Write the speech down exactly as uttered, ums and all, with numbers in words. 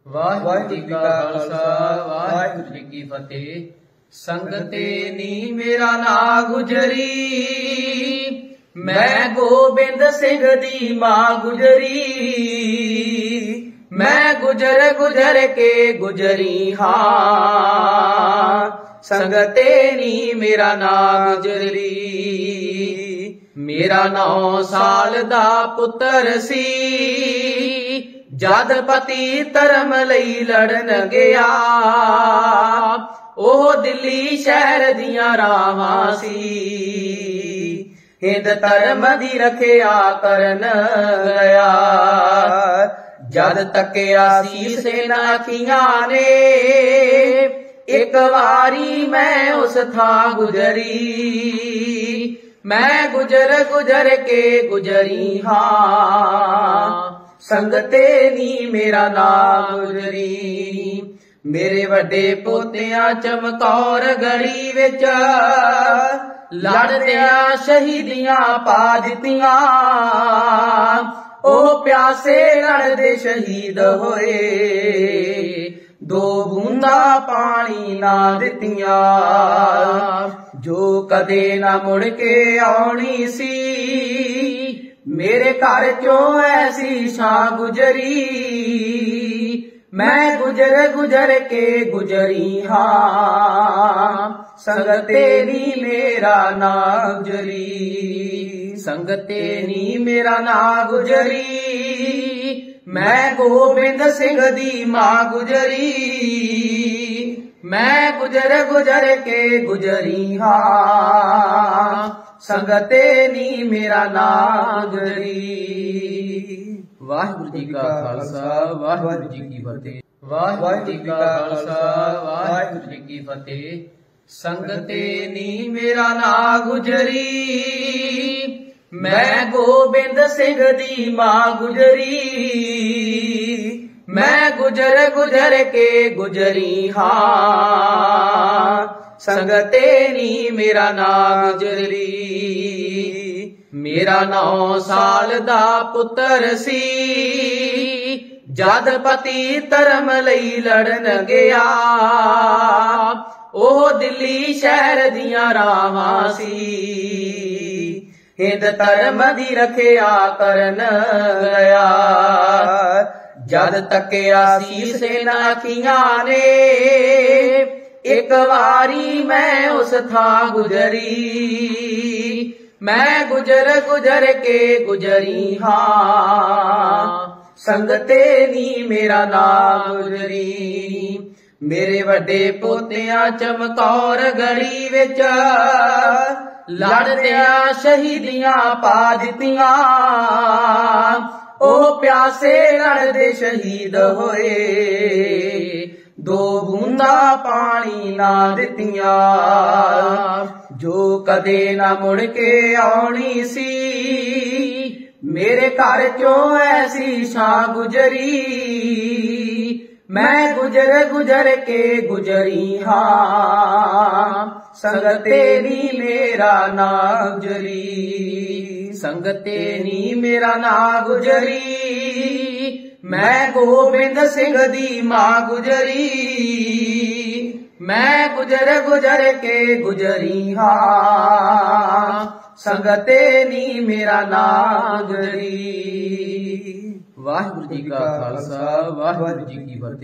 ਵਾਹਿਗੁਰੂ ਜੀ ਕਾ ਖਾਲਸਾ ਵਾਹਿਗੁਰੂ ਜੀ ਕੀ ਫਤਿਹ। ਸੰਗਤੇ ਨੀ ਮੇਰਾ ਨਾ ਗੁਜਰੀ, ਮੈਂ ਗੋਬਿੰਦ ਸਿੰਘ ਦੀ ਮਾਂ ਗੁਜਰੀ। ਮੈਂ ਗੁਜਰ ਗੁਜਰ ਕੇ ਗੁਜਰੀ ਹਾਂ, ਸੰਗਤੇ ਨੀ ਮੇਰਾ ਨਾ ਗੁਜਰੀ। ਮੇਰਾ ਨੌ ਸਾਲ ਦਾ ਪੁੱਤਰ ਸੀ, ਜਦ ਪਤੀ ਧਰਮ ਲਈ ਲੜਨ ਗਿਆ। ਉਹ ਦਿੱਲੀ ਸ਼ਹਿਰ ਦੀਆਂ ਰਾਹਾਂ ਸੀ, ਹਿੰਦ ਧਰਮ ਦੀ ਰੱਖਿਆ ਕਰਨ ਗਿਆ। ਜਦ ਤੱਕਿਆ ਸੀਸ ਇਹਨਾਂ ਅੱਖੀਆਂ ਨੇ, ਇੱਕ ਵਾਰੀ ਮੈਂ ਉਸ ਥਾਂ ਗੁਜਰੀ। ਮੈਂ ਗੁਜਰ ਗੁਜਰ ਕੇ ਗੁਜਰੀ ਹਾਂ, ਸੰਗਤੇ ਨੀ ਮੇਰਾ ਨਾਮ ਗੁਜਰੀ। ਮੇਰੇ ਵੱਡੇ ਪੋਤਿਆਂ ਚਮਕੌਰ ਗੜੀ ਵਿੱਚ, ਲੜਦਿਆਂ ਸ਼ਹੀਦੀਆਂ ਪਾ ਦਿੱਤੀਆਂ। ਉਹ ਪਿਆਸੇ ਲੜਦੇ ਸ਼ਹੀਦ ਹੋਏ, ਦੋ ਬੂੰਦਾਂ ਪਾਣੀ ਨਾ ਦਿੱਤੀਆਂ। ਜੋ ਕਦੇ ਨਾ ਮੁੜ ਕੇ ਆਉਣੀ ਸੀ, ਮੇਰੇ ਘਰ ਚੋਂ ਐਸੀ ਛਾਂ ਗੁਜਰੀ। ਮੈਂ ਗੁਜਰ ਗੁਜਰ ਕੇ ਗੁਜਰੀ ਹਾਂ, ਸੰਗਤੇ ਨੀ ਮੇਰਾ ਨਾ ਗੁਜਰੀ। ਸੰਗਤੇ ਨੀ ਮੇਰਾ ਨਾ ਗੁਜਰੀ, ਮੈਂ ਗੋਬਿੰਦ ਸਿੰਘ ਦੀ ਮਾਂ ਗੁਜਰੀ। ਮੈਂ ਗੁਜਰ ਗੁਜਰ ਕੇ ਗੁਜਰੀ ਹਾਂ, ਸੰਗਤੇ ਨੀ ਮੇਰਾ ਨਾ ਗੁਜਰੀ। ਵਾਹਿਗੁਰੂ ਜੀ ਕਾ ਖਾਲਸਾ ਵਾਹਿਗੁਰੂ ਜੀ ਕੀ ਫਤਿਹ। ਵਾਹਿਗੁਰੂ ਜੀ ਕਾ ਖਾਲਸਾ ਵਾਹਿਗੁਰੂ ਜੀ ਕੀ ਫਤਿਹ। ਸੰਗਤੇ ਨੀ ਮੇਰਾ ਨਾ ਗੁਜਰੀ, ਮੈਂ ਗੋਬਿੰਦ ਸਿੰਘ ਦੀ ਮਾਂ ਗੁਜਰੀ। ਮੈਂ ਗੁਜਰ ਗੁਜਰ ਕੇ ਗੁਜਰੀ ਹਾਂ, ਸੰਗਤੇ ਨੀ ਮੇਰਾ ਨਾ ਗੁਜਰੀ। ਮੇਰਾ ਨੌ ਸਾਲ ਦਾ ਪੁੱਤਰ ਸੀ, ਜਦ ਪਤੀ ਧਰਮ ਲਈ ਲੜਨ ਗਿਆ। ਉਹ ਦਿੱਲੀ ਸ਼ਹਿਰ ਦੀਆਂ ਰਾਹਾਂ ਸੀ, ਹਿੰਦ ਧਰਮ ਦੀ ਰੱਖਿਆ ਕਰਨ ਗਿਆ। ਜਦ ਤੱਕਿਆ ਸੀਸ ਇਹਨਾਂ ਅੱਖੀਆਂ ਨੇ, ਇੱਕ ਵਾਰੀ ਮੈਂ ਉਸ ਥਾਂ ਗੁਜਰੀ। ਮੈਂ ਗੁਜਰ ਗੁਜਰ ਕੇ ਗੁਜਰੀ ਹਾਂ, ਸੰਗਤੇ ਨੀ ਮੇਰਾ ਨਾਮ ਗੁਜਰੀ। ਮੇਰੇ ਵੱਡੇ ਪੋਤਿਆਂ ਚਮਕੌਰ ਗੜੀ ਵਿੱਚ, ਲੜਦਿਆਂ ਸ਼ਹੀਦੀਆਂ ਪਾ ਦਿੱਤੀਆਂ। ਉਹ ਪਿਆਸੇ ਲੜਦੇ ਸ਼ਹੀਦ ਹੋਏ, ਦੋ ਬੂੰਦਾਂ ਪਾਣੀ ਨਾ ਦਿੱਤੀਆਂ। ਜੋ ਕਦੇ ਨਾ ਮੁੜ ਕੇ ਆਉਣੀ ਸੀ, ਮੇਰੇ ਘਰ ਚੋਂ ਐਸੀ ਛਾਂ ਗੁਜਰੀ। ਮੈਂ ਗੁਜਰ ਗੁਜਰ ਕੇ ਗੁਜਰੀ ਹਾਂ, ਸੰਗਤੇ ਨੀ ਮੇਰਾ ਨਾ ਗੁਜਰੀ। ਸੰਗਤੇ ਨੀ ਮੇਰਾ ਨਾ ਗੁਜਰੀ, ਮੈਂ ਗੋਬਿੰਦ ਸਿੰਘ ਦੀ ਮਾਂ ਗੁਜਰੀ। ਮੈਂ ਗੁਜਰ ਗੁਜਰ ਕੇ ਗੁਜਰੀ ਹਾਂ, ਸੰਗਤੇ ਨੀ ਮੇਰਾ ਨਾ ਗੁਜਰੀ। ਵਾਹਿਗੁਰੂ ਜੀ ਕਾ ਖਾਲਸਾ ਵਾਹਿਗੁਰੂ ਜੀ ਕੀ ਫਤਿਹ।